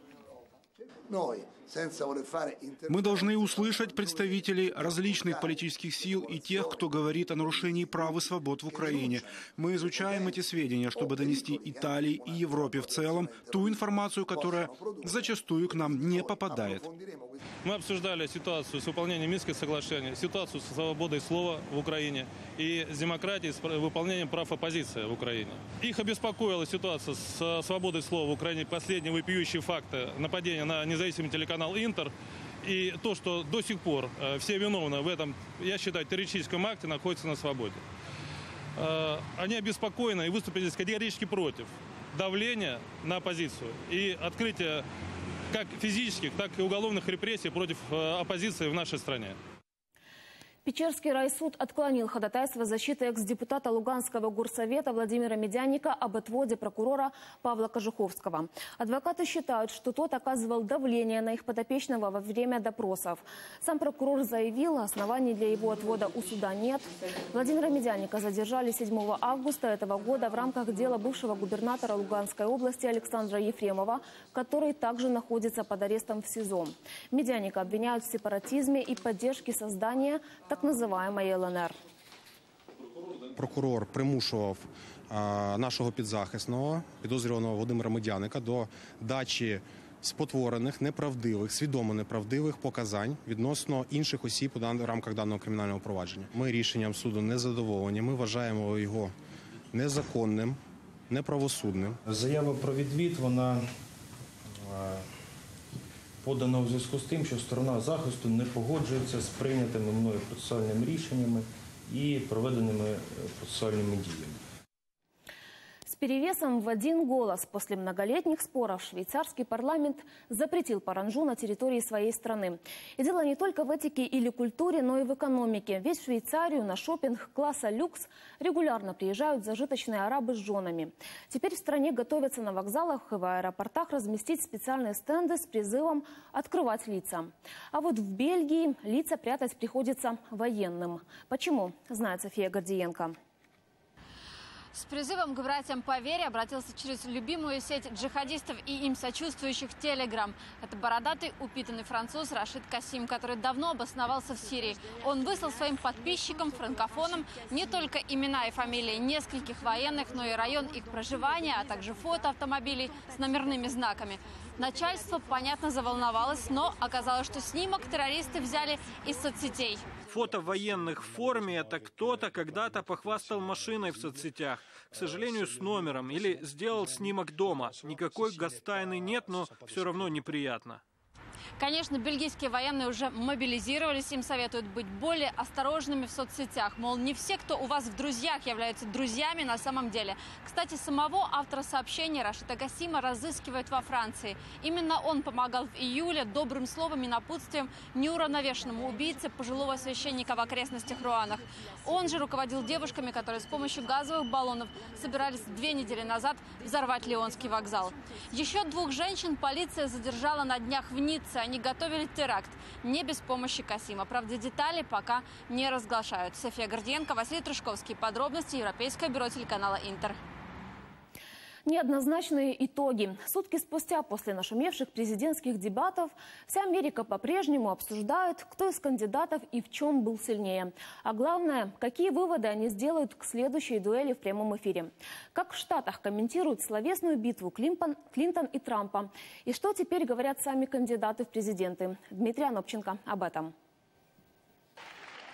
Мы должны услышать представителей различных политических сил и тех, кто говорит о нарушении прав и свобод в Украине. Мы изучаем эти сведения, чтобы донести Италии и Европе в целом ту информацию, которая зачастую к нам не попадает. Мы обсуждали ситуацию с выполнением Минских соглашений, ситуацию с свободой слова в Украине и с демократией, с выполнением прав оппозиции в Украине. Их обеспокоила ситуация с свободой слова в Украине, последние вопиющие факты нападения на независимый телеканал «Интер». И то, что до сих пор все виновные в этом, я считаю, террористическом акте находятся на свободе. Они обеспокоены и выступили категорически против давления на оппозицию и открытия как физических, так и уголовных репрессий против оппозиции в нашей стране. Печерский райсуд отклонил ходатайство защиты экс-депутата Луганского горсовета Владимира Медяника об отводе прокурора Павла Кожуховского. Адвокаты считают, что тот оказывал давление на их подопечного во время допросов. Сам прокурор заявил, оснований для его отвода у суда нет. Владимира Медяника задержали седьмого августа этого года в рамках дела бывшего губернатора Луганской области Александра Ефремова, который также находится под арестом в СИЗО. Медяника обвиняют в сепаратизме и поддержке создания так називаємої ел ен ер. Прокурор примушував а, нашого підзахисного, підозрюваного Володимира Медяника, до дачі спотворених, неправдивих, свідомо неправдивих показань відносно інших осіб у рамках даного кримінального провадження. Ми рішенням суду не задоволені, ми вважаємо його незаконним, неправосудним. Заява про відвід, вона подано в зв'язку з тим, що сторона захисту не погоджується з прийнятими мною процесуальними рішеннями і проведеними процесуальними діями. С перевесом в один голос после многолетних споров швейцарский парламент запретил паранджу на территории своей страны. И дело не только в этике или культуре, но и в экономике. Ведь в Швейцарию на шопинг класса люкс регулярно приезжают зажиточные арабы с женами. Теперь в стране готовятся на вокзалах и в аэропортах разместить специальные стенды с призывом открывать лица. А вот в Бельгии лица прятать приходится военным. Почему, знает София Гордиенко. С призывом к братьям по вере обратился через любимую сеть джихадистов и им сочувствующих Telegram. Это бородатый, упитанный француз Рашид Касим, который давно обосновался в Сирии. Он выслал своим подписчикам, франкофонам, не только имена и фамилии нескольких военных, но и район их проживания, а также фото автомобилей с номерными знаками. Начальство, понятно, заволновалось, но оказалось, что снимок террористы взяли из соцсетей. Фото военных в форме – это кто-то когда-то похвастал машиной в соцсетях, к сожалению, с номером, или сделал снимок дома. Никакой гостайны нет, но все равно неприятно. Конечно, бельгийские военные уже мобилизировались, им советуют быть более осторожными в соцсетях. Мол, не все, кто у вас в друзьях, являются друзьями на самом деле. Кстати, самого автора сообщения Рашида Касима разыскивают во Франции. Именно он помогал в июле добрым словом и напутствием неуравновешенному убийце пожилого священника в окрестностях Руанах. Он же руководил девушками, которые с помощью газовых баллонов собирались две недели назад взорвать Лионский вокзал. Еще двух женщин полиция задержала на днях в Ницце. Они готовили теракт не без помощи Касима. Правда, детали пока не разглашают. София Гордиенко, Василий Трушковский. Подробности Европейское бюро телеканала «Интер». Неоднозначные итоги. Сутки спустя после нашумевших президентских дебатов вся Америка по-прежнему обсуждает, кто из кандидатов и в чем был сильнее. А главное, какие выводы они сделают к следующей дуэли в прямом эфире. Как в Штатах комментируют словесную битву Клинтон, Клинтон и Трампа. И что теперь говорят сами кандидаты в президенты. Дмитрий Анопченко об этом.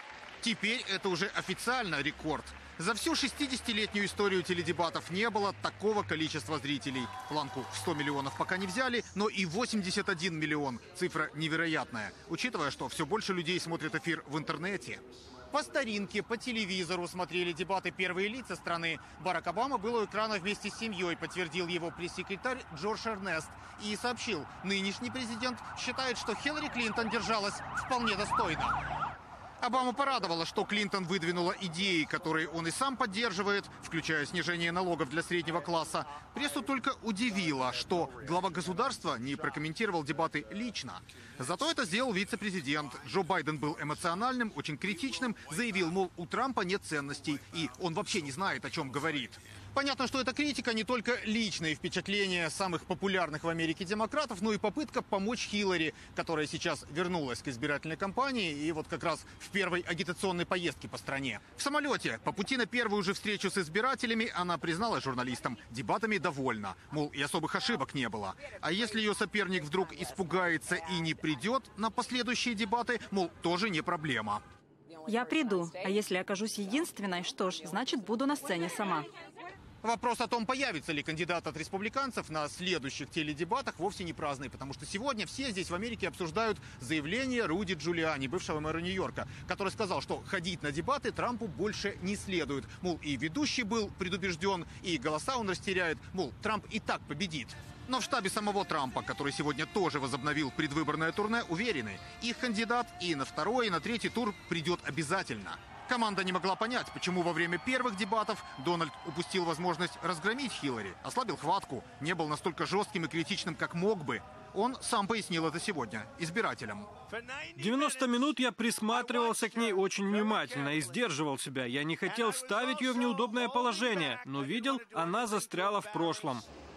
Теперь это уже официально рекорд. За всю шестидесятилетнюю историю теледебатов не было такого количества зрителей. Планку в сто миллионов пока не взяли, но и восемьдесят один миллион. Цифра невероятная, учитывая, что все больше людей смотрят эфир в интернете. По старинке, по телевизору смотрели дебаты первые лица страны. Барак Обама был у экрана вместе с семьей, подтвердил его пресс-секретарь Джордж Эрнест. И сообщил, нынешний президент считает, что Хиллари Клинтон держалась вполне достойно. Обаму порадовало, что Клинтон выдвинула идеи, которые он и сам поддерживает, включая снижение налогов для среднего класса. Прессу только удивило, что глава государства не прокомментировал дебаты лично. Зато это сделал вице-президент. Джо Байден был эмоциональным, очень критичным, заявил, мол, у Трампа нет ценностей, и он вообще не знает, о чем говорит. Понятно, что эта критика не только личные впечатления самых популярных в Америке демократов, но и попытка помочь Хиллари, которая сейчас вернулась к избирательной кампании и вот как раз в первой агитационной поездке по стране. В самолете по пути на первую же встречу с избирателями она призналась журналистам, дебатами довольна, мол, и особых ошибок не было. А если ее соперник вдруг испугается и не придет на последующие дебаты, мол, тоже не проблема. Я приду, а если окажусь единственной, что ж, значит, буду на сцене сама. Вопрос о том, появится ли кандидат от республиканцев на следующих теледебатах, вовсе не праздный, потому что сегодня все здесь в Америке обсуждают заявление Руди Джулиани, бывшего мэра Нью-Йорка, который сказал, что ходить на дебаты Трампу больше не следует. Мол, и ведущий был предубежден, и голоса он растеряет, мол, Трамп и так победит. Но в штабе самого Трампа, который сегодня тоже возобновил предвыборное турне, уверены, их кандидат и на второй, и на третий тур придет обязательно. Команда не могла понять, почему во время первых дебатов Дональд упустил возможность разгромить Хиллари, ослабил хватку, не был настолько жестким и критичным, как мог бы. Он сам пояснил это сегодня избирателям. девяносто минут я присматривался к ней очень внимательно и сдерживал себя. Я не хотел ставить ее в неудобное положение, но видел, она застряла в прошлом.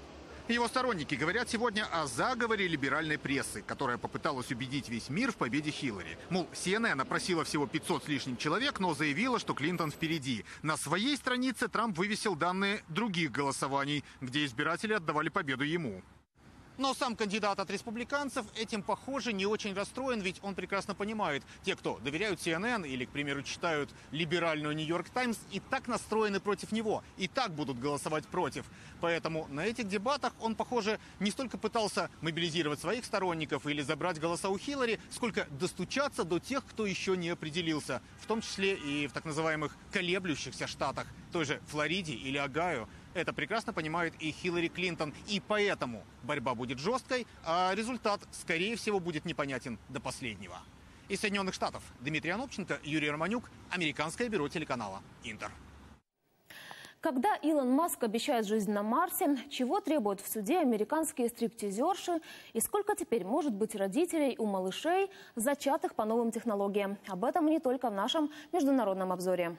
Его сторонники говорят сегодня о заговоре либеральной прессы, которая попыталась убедить весь мир в победе Хиллари. Мол, Си Эн Эн опросила всего пятьсот с лишним человек, но заявила, что Клинтон впереди. На своей странице Трамп вывесил данные других голосований, где избиратели отдавали победу ему. Но сам кандидат от республиканцев этим, похоже, не очень расстроен, ведь он прекрасно понимает, те, кто доверяют Си Эн Эн или, к примеру, читают либеральную Нью-Йорк Таймс, и так настроены против него, и так будут голосовать против. Поэтому на этих дебатах он, похоже, не столько пытался мобилизировать своих сторонников или забрать голоса у Хиллари, сколько достучаться до тех, кто еще не определился, в том числе и в так называемых колеблющихся штатах, той же Флориде или Огайо. Это прекрасно понимает и Хиллари Клинтон, и поэтому борьба будет жесткой, а результат, скорее всего, будет непонятен до последнего. Из Соединенных Штатов Дмитрий Анопченко, Юрий Романюк, Американское бюро телеканала «Интер». Когда Илон Маск обещает жизнь на Марсе, чего требуют в суде американские стриптизерши и сколько теперь может быть родителей у малышей, зачатых по новым технологиям? Об этом и не только в нашем международном обзоре.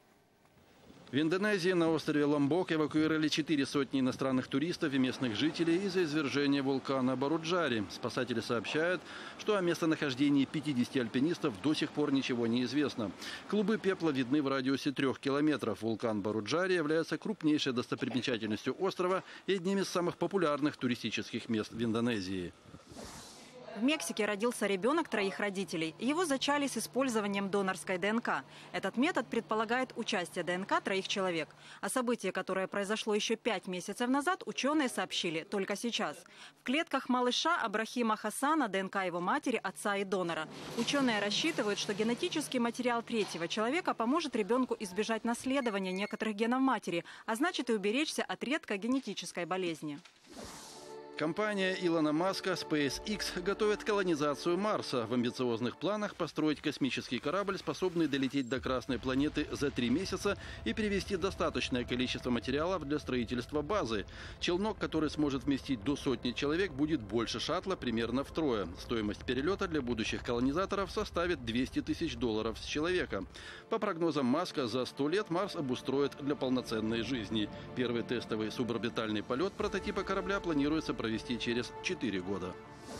В Индонезии на острове Ломбок эвакуировали четыре сотни иностранных туристов и местных жителей из-за извержения вулкана Баруджари. Спасатели сообщают, что о местонахождении пятидесяти альпинистов до сих пор ничего не известно. Клубы пепла видны в радиусе трех километров. Вулкан Баруджари является крупнейшей достопримечательностью острова и одним из самых популярных туристических мест в Индонезии. В Мексике родился ребенок троих родителей. Его зачали с использованием донорской ДНК. Этот метод предполагает участие ДНК троих человек. О событии, которое произошло еще пять месяцев назад, ученые сообщили только сейчас. В клетках малыша Абрахима Хасана ДНК его матери, отца и донора. Ученые рассчитывают, что генетический материал третьего человека поможет ребенку избежать наследования некоторых генов матери, а значит и уберечься от редкой генетической болезни. Компания Илона Маска SpaceX готовит колонизацию Марса. В амбициозных планах построить космический корабль, способный долететь до Красной планеты за три месяца и привезти достаточное количество материалов для строительства базы. Челнок, который сможет вместить до сотни человек, будет больше шаттла примерно втрое. Стоимость перелета для будущих колонизаторов составит двести тысяч долларов с человека. По прогнозам Маска, за сто лет Марс обустроят для полноценной жизни. Первый тестовый суборбитальный полет прототипа корабля планируется провести провести через четыре года.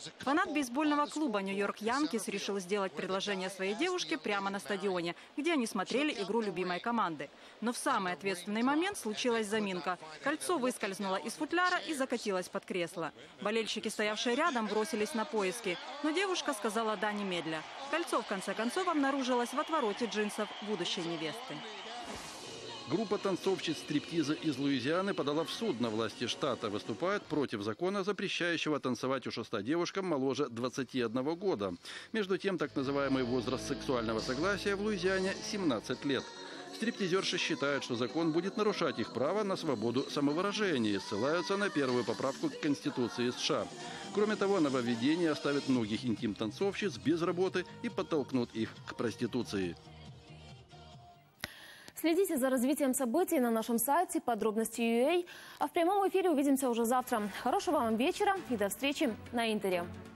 Фанат бейсбольного клуба «Нью-Йорк Янкис» решил сделать предложение своей девушке прямо на стадионе, где они смотрели игру любимой команды. Но в самый ответственный момент случилась заминка. Кольцо выскользнуло из футляра и закатилось под кресло. Болельщики, стоявшие рядом, бросились на поиски. Но девушка сказала «да» немедля. Кольцо, в конце концов, обнаружилось в отвороте джинсов будущей невесты. Группа танцовщиц стриптиза из Луизианы подала в суд на власти штата. Выступает против закона, запрещающего танцевать у шеста девушкам моложе двадцати одного года. Между тем, так называемый возраст сексуального согласия в Луизиане – семнадцать лет. Стриптизерши считают, что закон будет нарушать их право на свободу самовыражения и ссылаются на первую поправку к Конституции США. Кроме того, нововведение оставит многих интим-танцовщиц без работы и подтолкнут их к проституции. Следите за развитием событий на нашем сайте подробности точка ю а. А в прямом эфире увидимся уже завтра. Хорошего вам вечера и до встречи на Интере.